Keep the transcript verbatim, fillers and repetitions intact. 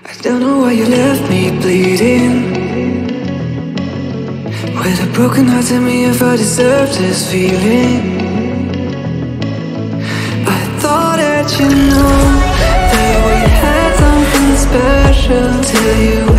I don't know why you left me bleeding, with a broken heart. Tell me if I deserve this feeling. I thought that you know that we had something special till you